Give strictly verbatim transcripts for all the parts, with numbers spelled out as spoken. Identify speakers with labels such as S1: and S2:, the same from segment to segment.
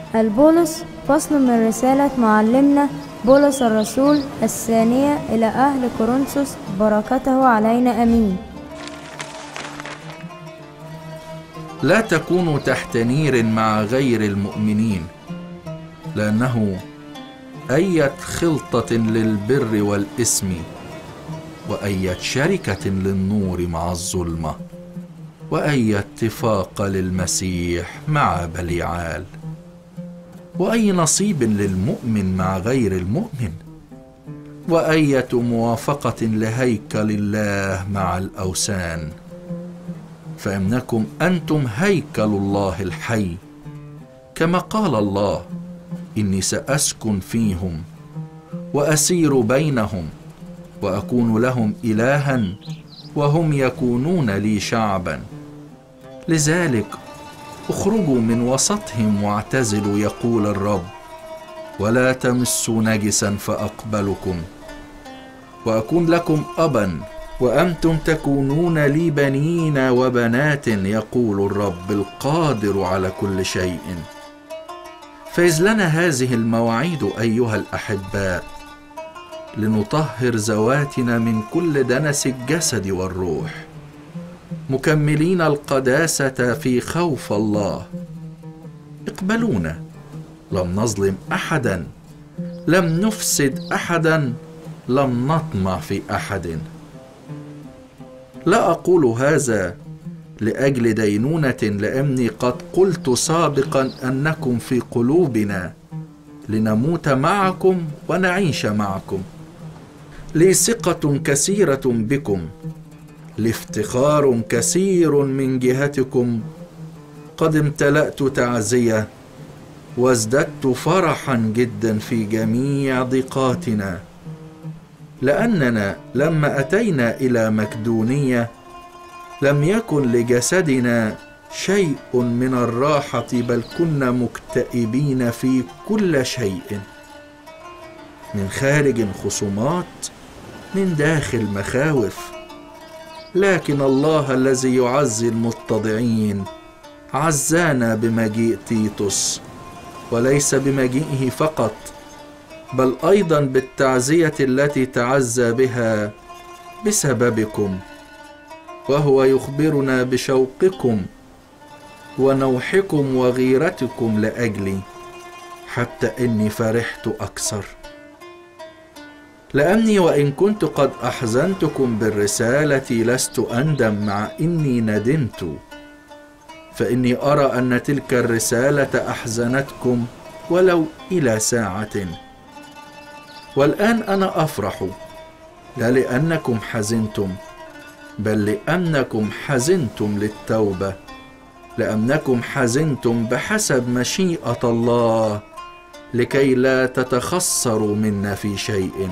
S1: البولس فصل من رسالة معلمنا بولس الرسول الثانية إلى أهل كورنثوس، بركته علينا أمين.
S2: لا تكونوا تحت نير مع غير المؤمنين، لأنه أية خلطة للبر والإثم وأية شركة للنور مع الظلمة وأي اتفاق للمسيح مع بليعال وأي نصيب للمؤمن مع غير المؤمن وأية موافقة لهيكل الله مع الأوثان، فإنكم أنتم هيكل الله الحي، كما قال الله: إني سأسكن فيهم وأسير بينهم وأكون لهم إلها وهم يكونون لي شعبا. لذلك اخرجوا من وسطهم واعتزلوا، يقول الرب، ولا تمسوا نجسا فأقبلكم، وأكون لكم أبا وأنتم تكونون لي بنين وبنات، يقول الرب القادر على كل شيء. فإذ لنا هذه المواعيد أيها الأحباء، لنطهر ذواتنا من كل دنس الجسد والروح، مكملين القداسة في خوف الله. اقبلونا، لم نظلم أحدا، لم نفسد أحدا، لم نطمع في أحد. لا أقول هذا لأجل دينونة، لأني قد قلت سابقا أنكم في قلوبنا لنموت معكم ونعيش معكم. لي ثقة كثيرة بكم، لافتخار كثير من جهتكم، قد امتلأت تعزية وازددت فرحا جدا في جميع ضيقاتنا، لأننا لما أتينا إلى مقدونية لم يكن لجسدنا شيء من الراحة، بل كنا مكتئبين في كل شيء، من خارج خصومات، من داخل مخاوف. لكن الله الذي يعزي المتضعين عزانا بمجيء تيتوس، وليس بمجيئه فقط، بل أيضا بالتعزية التي تعزى بها بسببكم، وهو يخبرنا بشوقكم ونوحكم وغيرتكم لأجلي، حتى إني فرحت أكثر، لأني وإن كنت قد أحزنتكم بالرسالة لست أندم، مع إني ندمت، فإني أرى أن تلك الرسالة أحزنتكم ولو إلى ساعة. والآن أنا أفرح، لا لأنكم حزنتم، بل لأنكم حزنتم للتوبة، لأنكم حزنتم بحسب مشيئة الله، لكي لا تتخسروا منا في شيء.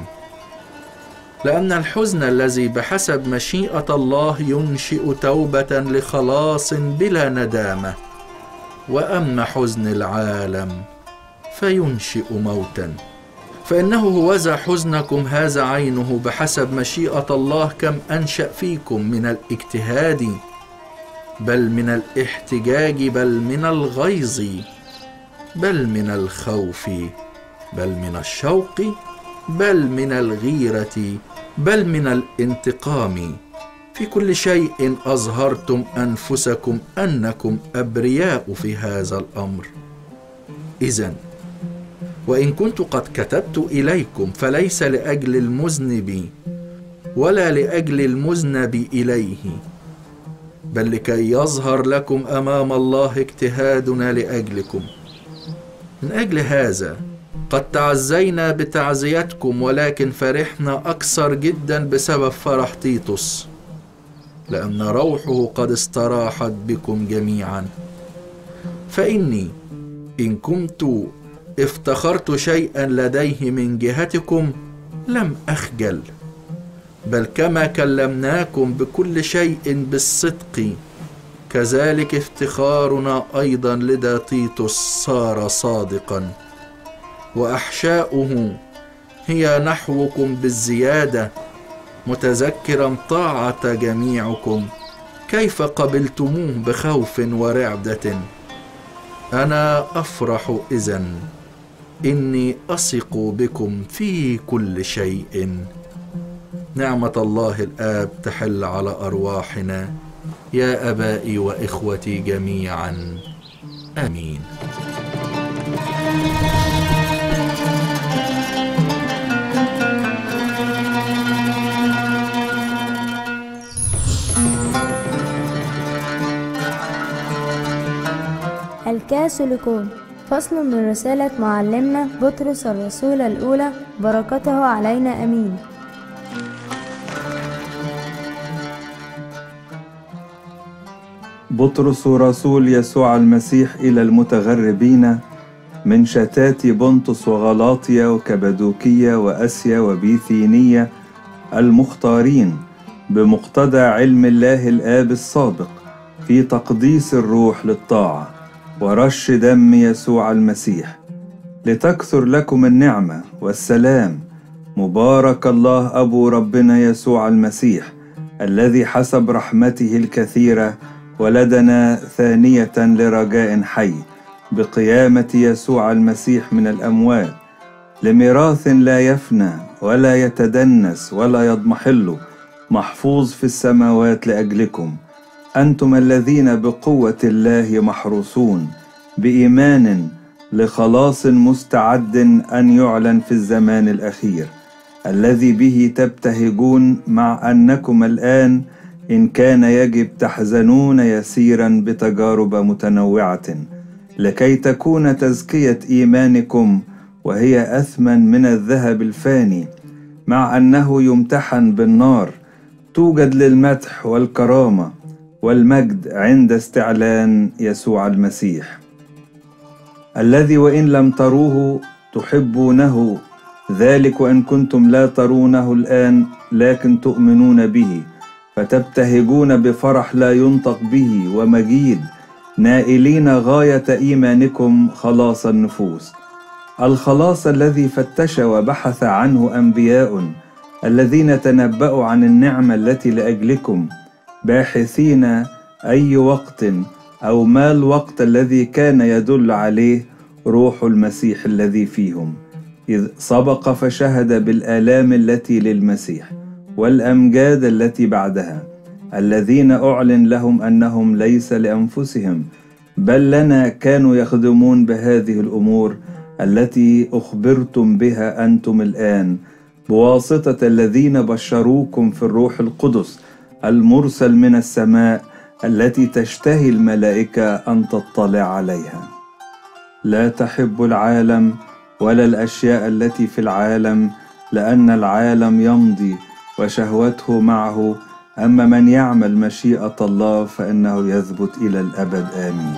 S2: لأن الحزن الذي بحسب مشيئة الله ينشئ توبة لخلاص بلا ندامة، وأما حزن العالم فينشئ موتا. فإنه هوذا حزنكم هذا عينه بحسب مشيئة الله، كم أنشأ فيكم من الاجتهاد، بل من الاحتجاج، بل من الغيظ، بل من الخوف، بل من الشوق، بل من الغيرة، بل من الانتقام. في كل شيء أظهرتم أنفسكم أنكم أبرياء في هذا الأمر. إذن وإن كنت قد كتبت إليكم فليس لأجل المذنب ولا لأجل المذنب إليه، بل لكي يظهر لكم أمام الله اجتهادنا لأجلكم. من أجل هذا قد تعزينا بتعزيتكم، ولكن فرحنا أكثر جدا بسبب فرح تيتوس، لأن روحه قد استراحت بكم جميعا. فإني إن كنت افتخرت شيئا لديه من جهتكم لم أخجل، بل كما كلمناكم بكل شيء بالصدق، كذلك افتخارنا أيضا لدى تيتوس صار صادقا، وأحشاؤه هي نحوكم بالزيادة، متذكرا طاعة جميعكم كيف قبلتموه بخوف ورعدة، أنا أفرح إذن، إني أثق بكم في كل شيء. نعمة الله الآب تحل على أرواحنا يا أبائي وإخوتي جميعا، آمين.
S1: الكاثوليكون، فصل من رسالة معلمنا بطرس الرسول الأولى، بركته علينا أمين.
S3: بطرس رسول يسوع المسيح إلى المتغربين من شتات بنطس وغلاطيا وكبدوكية وأسيا وبيثينية، المختارين بمقتضى علم الله الآب السابق في تقديس الروح للطاعة ورش دم يسوع المسيح، لتكثر لكم النعمة والسلام. مبارك الله أبو ربنا يسوع المسيح، الذي حسب رحمته الكثيرة ولدنا ثانية لرجاء حي بقيامة يسوع المسيح من الأموات، لميراث لا يفنى ولا يتدنس ولا يضمحل، محفوظ في السماوات لأجلكم، أنتم الذين بقوة الله محروسون بإيمان لخلاص مستعد أن يعلن في الزمان الأخير، الذي به تبتهجون، مع أنكم الآن إن كان يجب تحزنون يسيرا بتجارب متنوعة، لكي تكون تزكية إيمانكم وهي أثمن من الذهب الفاني، مع أنه يمتحن بالنار، توجد للمدح والكرامة والمجد عند استعلان يسوع المسيح، الذي وإن لم تروه تحبونه، ذلك وإن كنتم لا ترونه الآن لكن تؤمنون به، فتبتهجون بفرح لا ينطق به ومجيد، نائلين غاية إيمانكم خلاص النفوس، الخلاص الذي فتش وبحث عنه أنبياء الذين تنبأوا عن النعمة التي لأجلكم، باحثين أي وقت أو ما الوقت الذي كان يدل عليه روح المسيح الذي فيهم، إذ سبق فشهد بالآلام التي للمسيح والأمجاد التي بعدها، الذين أعلن لهم أنهم ليس لأنفسهم بل لنا كانوا يخدمون بهذه الأمور التي أخبرتم بها أنتم الآن، بواسطة الذين بشروكم في الروح القدس المرسل من السماء، التي تشتهي الملائكة أن تطلع عليها. لا تحب العالم ولا الأشياء التي في العالم، لأن العالم يمضي وشهوته معه، أما من يعمل مشيئة الله فإنه يثبت إلى الأبد، آمين.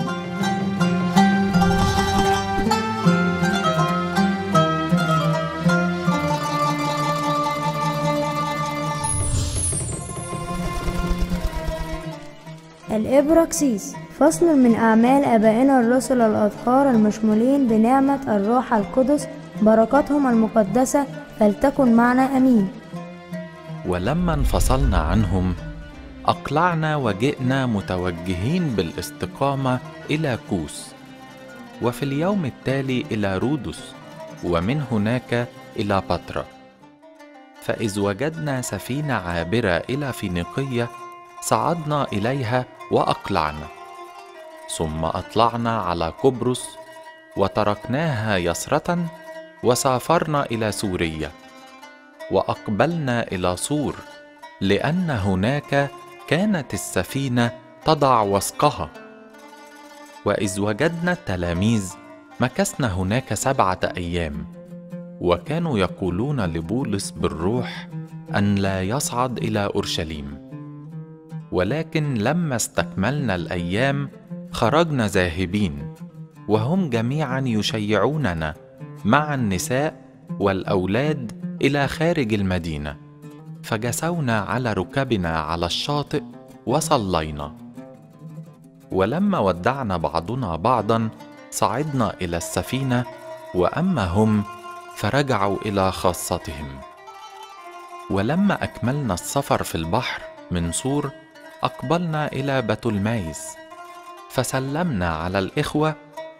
S1: الإبراكسيس، فصل من أعمال آبائنا الرسل الأطهار المشمولين بنعمة الروح القدس، بركاتهم المقدسة فلتكن معنا، آمين.
S4: ولما انفصلنا عنهم أقلعنا وجئنا متوجهين بالاستقامة إلى كوس، وفي اليوم التالي إلى رودس، ومن هناك إلى بطرة. فإذ وجدنا سفينة عابرة إلى فينيقية صعدنا إليها وأقلعنا، ثم أطلعنا على قبرص وتركناها يسرة وسافرنا إلى سوريا، وأقبلنا إلى صور، لأن هناك كانت السفينة تضع وثقها. وإذ وجدنا التلاميذ مكثنا هناك سبعة أيام، وكانوا يقولون لبولس بالروح أن لا يصعد إلى أورشليم. ولكن لما استكملنا الأيام خرجنا ذاهبين، وهم جميعا يشيعوننا مع النساء والأولاد إلى خارج المدينة، فجسونا على ركبنا على الشاطئ وصلينا. ولما ودعنا بعضنا بعضا صعدنا إلى السفينة، وأما هم فرجعوا إلى خاصتهم. ولما أكملنا السفر في البحر من صور أقبلنا إلى بطلمايس، فسلمنا على الإخوة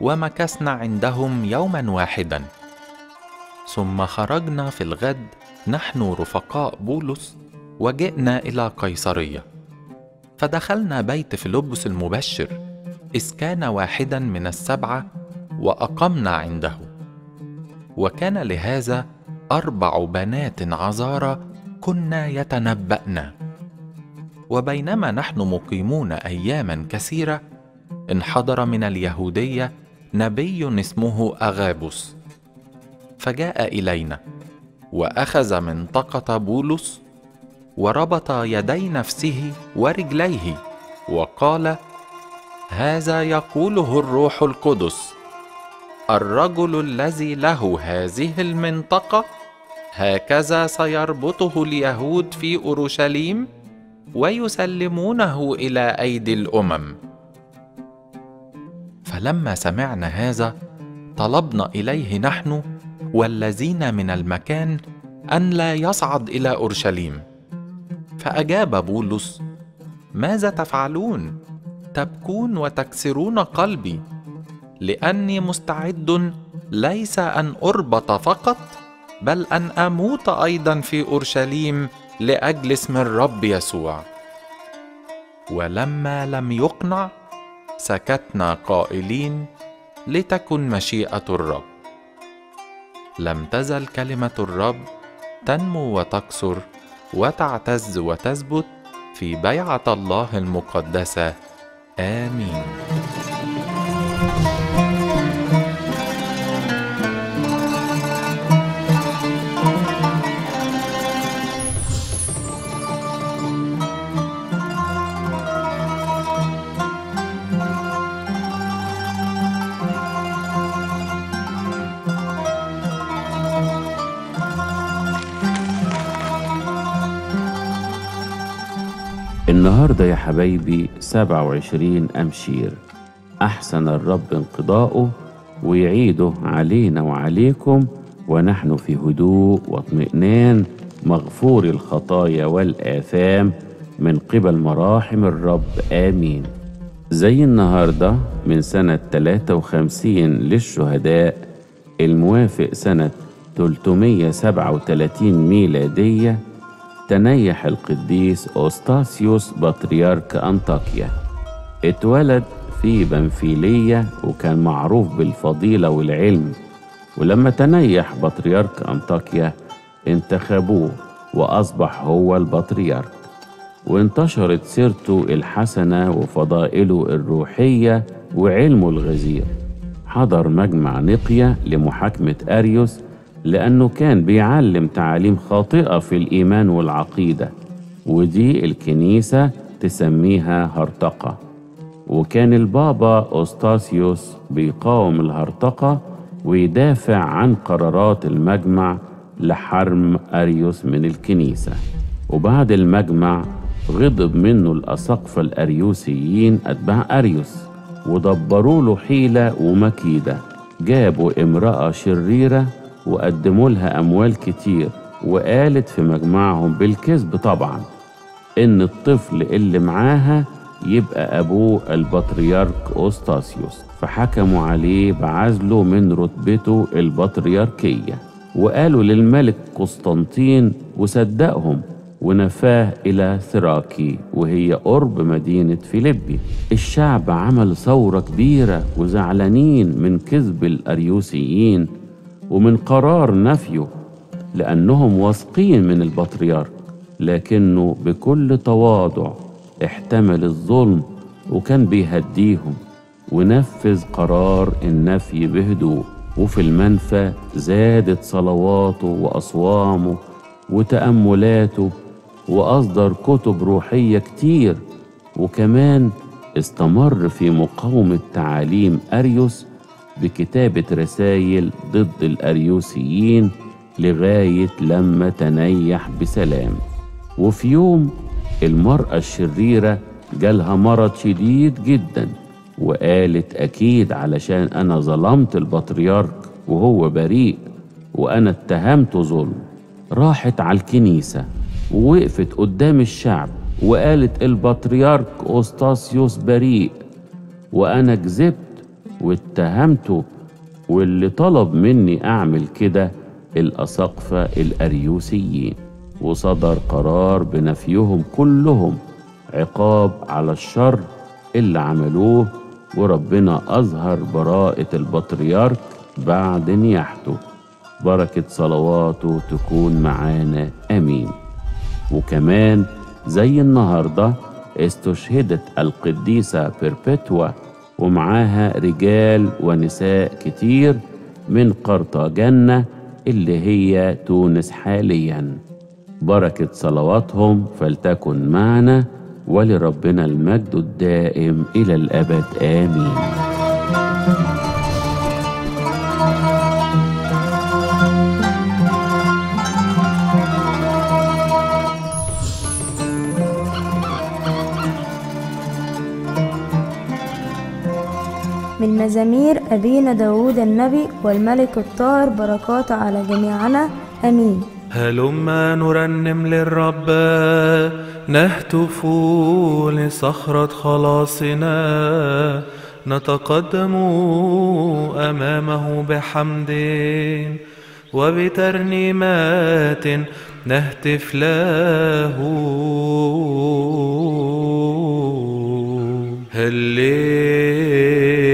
S4: ومكثنا عندهم يوما واحدا. ثم خرجنا في الغد نحن رفقاء بولس وجئنا إلى قيصرية، فدخلنا بيت فيلبس المبشر إذ كان واحدا من السبعة، وأقمنا عنده. وكان لهذا أربع بنات عذارى كنا يتنبأن. وبينما نحن مقيمون أياما كثيرة، انحدر من اليهودية نبي اسمه أغابوس، فجاء إلينا وأخذ منطقة بولس وربط يدي نفسه ورجليه وقال: هذا يقوله الروح القدس: الرجل الذي له هذه المنطقة هكذا سيربطه اليهود في أورشليم ويسلمونه إلى أيدي الأمم. فلما سمعنا هذا طلبنا إليه نحن والذين من المكان أن لا يصعد إلى أورشليم. فأجاب بولس: ماذا تفعلون؟ تبكون وتكسرون قلبي، لأني مستعد ليس أن أربط فقط، بل أن أموت أيضا في أورشليم لأجل اسم الرب يسوع. ولما لم يقنع سكتنا قائلين: لتكن مشيئة الرب. لم تزل كلمة الرب تنمو وتكثر وتعتز وتثبت في بيعة الله المقدسة. آمين.
S5: النهاردة يا حبايبي سبعة وعشرين أمشير، أحسن الرب انقضاؤه ويعيده علينا وعليكم، ونحن في هدوء واطمئنان مغفور الخطايا والآثام من قبل مراحم الرب. آمين. زي النهاردة من سنة ثلاثة وخمسين للشهداء الموافق سنة ثلاثمائة وسبعة وثلاثين ميلادية، تنيح القديس أوستاسيوس بطريرك أنطاكيا. اتولد في بنفيلية وكان معروف بالفضيلة والعلم، ولما تنيح بطريرك أنطاكيا انتخبوه وأصبح هو البطريرك، وانتشرت سيرته الحسنة وفضائله الروحية وعلمه الغزير. حضر مجمع نقيا لمحاكمة أريوس لأنه كان بيعلم تعاليم خاطئة في الإيمان والعقيدة، ودي الكنيسة تسميها هرطقة. وكان البابا أوستاسيوس بيقاوم الهرطقة ويدافع عن قرارات المجمع لحرم أريوس من الكنيسة. وبعد المجمع غضب منه الأساقفة الأريوسيين أتباع أريوس، ودبروا له حيلة ومكيدة. جابوا امرأة شريرة وقدموا لها أموال كتير، وقالت في مجمعهم بالكذب طبعا إن الطفل اللي معاها يبقى أبوه البطريرك أوستاسيوس، فحكموا عليه بعزله من رتبته البطريركية، وقالوا للملك قسطنطين وصدقهم ونفاه إلى ثراكي وهي قرب مدينة فيلبي. الشعب عمل ثورة كبيرة وزعلانين من كذب الأريوسيين ومن قرار نفيه، لأنهم واثقين من البطريرك، لكنه بكل تواضع احتمل الظلم وكان بيهديهم ونفذ قرار النفي بهدوء. وفي المنفى زادت صلواته وأصوامه وتأملاته، وأصدر كتب روحية كتير، وكمان استمر في مقاومة تعاليم أريوس بكتابة رسائل ضد الأريوسيين لغاية لما تنيح بسلام. وفي يوم المرأة الشريرة جالها مرض شديد جدا، وقالت أكيد علشان أنا ظلمت البطريرك وهو بريء وأنا اتهمته ظلم. راحت على الكنيسة ووقفت قدام الشعب وقالت البطريرك أوستاسيوس بريء وأنا كذبت واتهمته، واللي طلب مني أعمل كده الأساقفة الأريوسيين، وصدر قرار بنفيهم كلهم عقاب على الشر اللي عملوه، وربنا أظهر براءة البطريرك بعد نياحته. بركة صلواته تكون معانا آمين. وكمان زي النهاردة استشهدت القديسة بيربتوا ومعاها رجال ونساء كتير من قرطاجنة اللي هي تونس حاليا. بركة صلواتهم فلتكن معنا، ولربنا المجد الدائم إلى الأبد آمين.
S1: من مزامير أبينا داود النبي والملك الطاهر، بركات على جميعنا آمين.
S6: هلما نرنم للرب، نهتف لصخرة خلاصنا، نتقدم أمامه بحمد وبترنيمات نهتف له. هللويا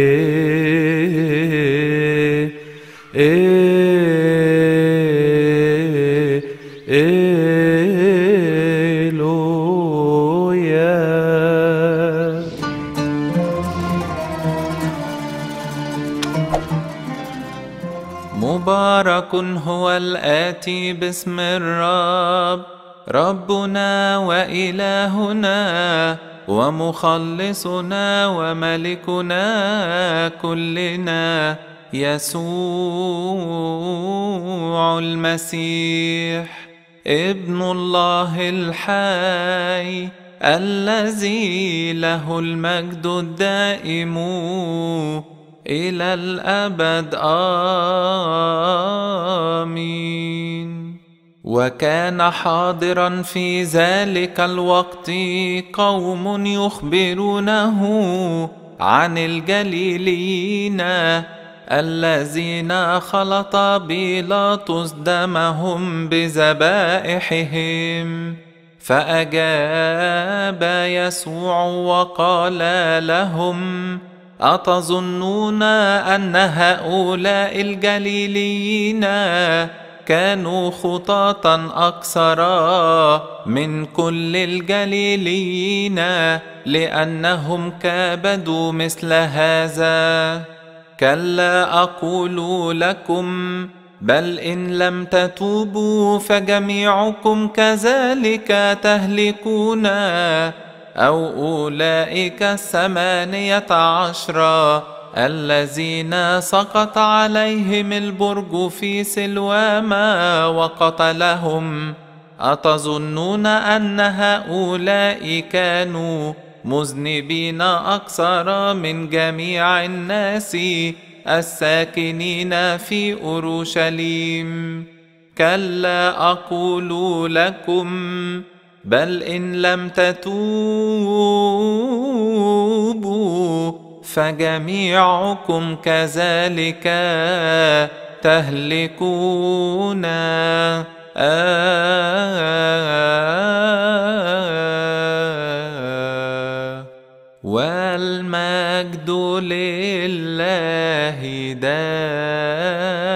S4: مبارك هو الآتي باسم الرب، ربنا وإلهنا ومخلصنا وملكنا كلنا يسوع المسيح ابن الله الحي، الذي له المجد الدائم إلى الأبد آمين. وكان حاضرا في ذلك الوقت قوم يخبرونه عن الجليليين الذين خلط بيلاطس دمهم بذبائحهم، فأجاب يسوع وقال لهم: أتظنون أن هؤلاء الجليليين كانوا خطاة أكثر من كل الجليليين لأنهم كابدوا مثل هذا؟ كلا أقول لكم، بل إن لم تتوبوا فجميعكم كذلك تهلكون. أو أولئك الثمانية عشر الذين سقط عليهم البرج في سلوام وقتلهم، أتظنون أن هؤلاء كانوا مذنبين أكثر من جميع الناس الساكنين في أورشليم؟ كلا أقول لكم، بل إن لم تتوبوا فجميعكم كذلك تهلكون. آه والمجد لله دائما.